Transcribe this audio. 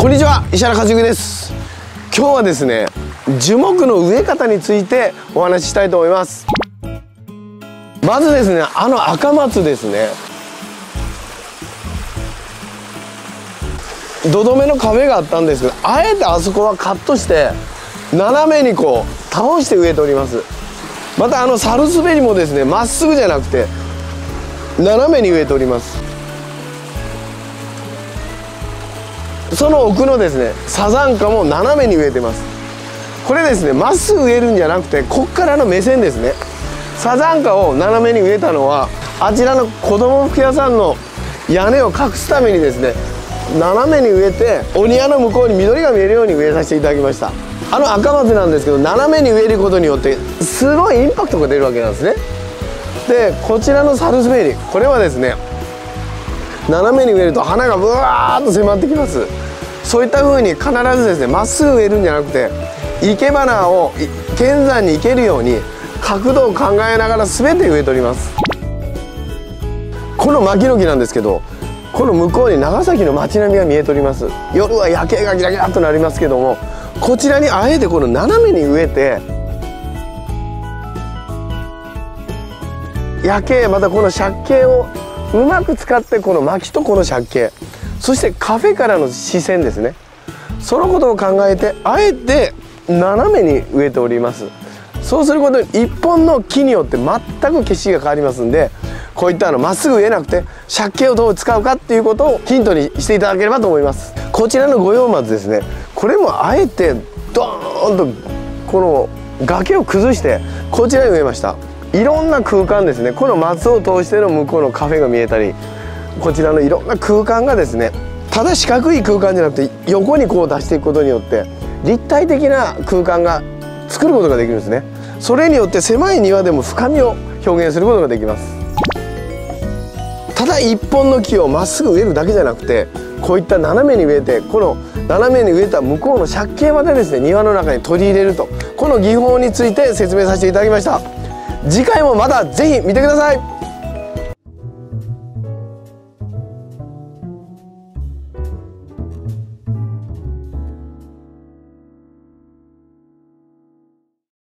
こんにちは、石原和之です。今日はですね、樹木の植え方についてお話ししたいと思います。まずですね、赤松ですね。土留めの壁があったんですけど、あえてあそこはカットして斜めにこう倒して植えております。またサルスベリもですね、まっすぐじゃなくて斜めに植えております。その奥のですね、サザンカも斜めに植えてます。これですね、まっすぐ植えるんじゃなくて、こっからの目線ですね。サザンカを斜めに植えたのは、あちらの子供服屋さんの屋根を隠すためにですね、斜めに植えて、お庭の向こうに緑が見えるように植えさせていただきました。赤松なんですけど、斜めに植えることによってすごいインパクトが出るわけなんですね。で、こちらのサルスベリ、これはですね、斜めに植えると花がブワーッと迫ってきます。そういった風に必ずですね、まっすぐ植えるんじゃなくて、生け花を剣山に生けるように角度を考えながら全て植えております。この牧の木なんですけど、この向こうに長崎の街並みが見えております。夜は夜景がギラギラっとなりますけども、こちらにあえてこの斜めに植えて、夜景、またこの借景をうまく使って、この薪とこの借景、そしてカフェからの視線ですね、そのことを考えてあえて斜めに植えております。そうすることに一本の木によって全く景色が変わりますんで、こういったまっすぐ植えなくて借景をどう使うかっていうことをヒントにしていただければと思います。こちらの五葉松ですね、これもあえてドーンとこの崖を崩してこちらに植えました。いろんな空間ですね、この松を通しての向こうのカフェが見えたり、こちらのいろんな空間がですね、ただ四角い空間じゃなくて横にこう出していくことによって立体的な空間が作ることができるんですね。それによって狭い庭でも深みを表現することができます。ただ一本の木をまっすぐ植えるだけじゃなくて、こういった斜めに植えて、この斜めに植えた向こうの借景までですね、庭の中に取り入れると、この技法について説明させていただきました。次回もまたぜひ見てください。